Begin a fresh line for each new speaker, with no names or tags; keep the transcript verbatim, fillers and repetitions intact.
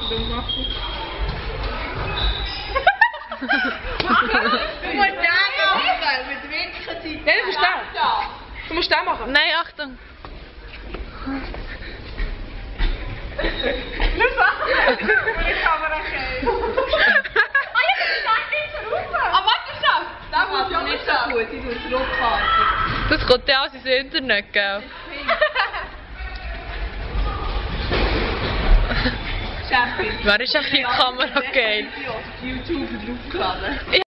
dumm machen.
Du musst den machen, mit der Winkelzeit.
Nein, du musst den. Du musst den machen.
Nein, Achtung.
Los, mach! Die Kamera schön.
Ah ja, das ist eigentlich so raus. Ah, warte, schau. Das macht ja nicht so gut, ich tue es rückwärts.
Das kommt ja aus ins Internet, gell?
Chefin.
Wer ist eigentlich in die Kamera geil?
YouTube draufgeladen.